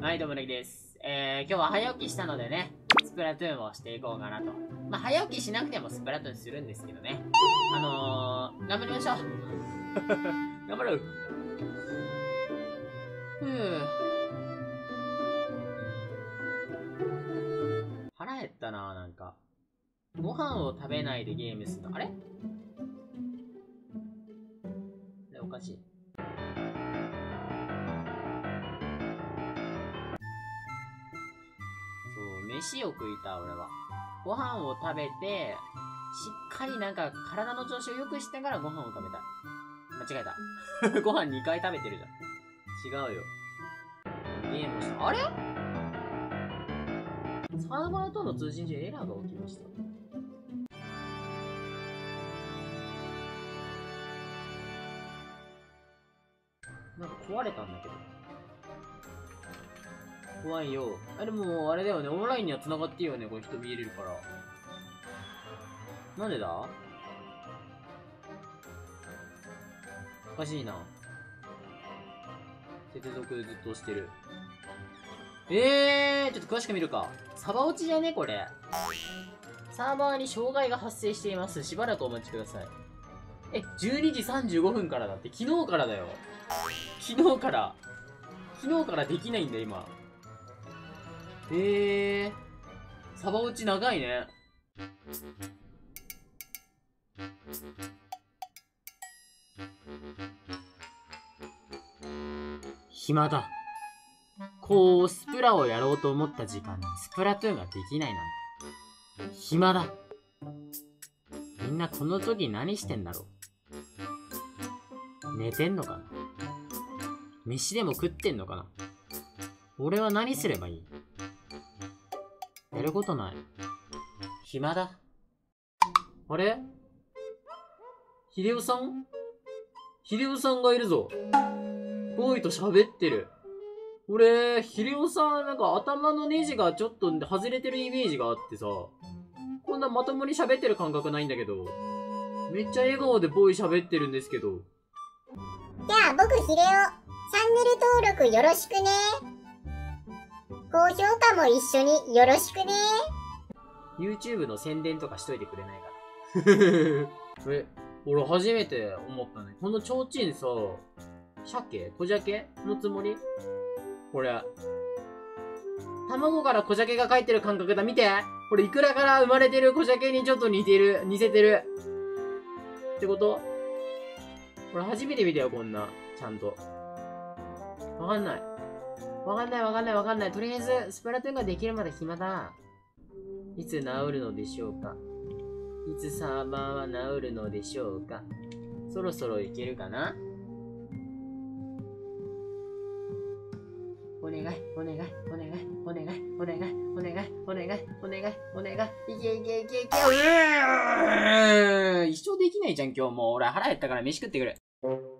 はい、どうもねぎです。今日は早起きしたのでね、スプラトゥーンをしていこうかなと。まあ、早起きしなくてもスプラトゥーンするんですけどね。頑張りましょう。頑張ろう。腹減ったな、なんか。ご飯を食べないでゲームするの。あれおかしい。飯を食いた、俺は。ご飯を食べて、しっかりなんか体の調子を良くしてからご飯を食べたい。間違えた。ご飯2回食べてるじゃん。違うよ。ゲームをした。あれサーバーとの通信中エラーが起きました。なんか壊れたんだけど。怖いよ。でも、あれだよね。オンラインには繋がっていいよね。これ人見えれるから。なんでだおかしいな。接続ずっとしてる。ちょっと詳しく見るか。サバ落ちじゃねこれ。サーバーに障害が発生しています。しばらくお待ちください。12時35分からだって。昨日からだよ。昨日からできないんだ、今。サバ落ち長いね。暇だ。こう、スプラをやろうと思った時間にスプラトゥーンができないなんて。暇だ。みんなこの時何してんだろう。寝てんのかな。飯でも食ってんのかな。俺は何すればいい。やることない。暇だ。あれ秀夫さんがいるぞ。ボーイと喋ってる。俺、秀夫さんなんか頭のネジがちょっと外れてるイメージがあってさ、こんなまともに喋ってる感覚ないんだけど、めっちゃ笑顔でボーイ喋ってるんですけど。 じゃあ僕秀夫、チャンネル登録よろしくね。高評価も一緒によろしくね。 YouTube の宣伝とかしといてくれないかな。俺初めて思ったね。この提灯さ、鮭小鮭のつもりこれ。卵から小鮭が書いてる感覚だ。見てこれイクラから生まれてる小鮭にちょっと似せてる。ってことこれ初めて見たよ、こんな。ちゃんと。わかんない。とりあえず、スプラトゥーンができるまで暇だ。いつ治るのでしょうか。いつサーバーは治るのでしょうか。そろそろいけるかな。お願い。いけ。一生できないじゃん、今日もう。俺腹減ったから飯食ってくる。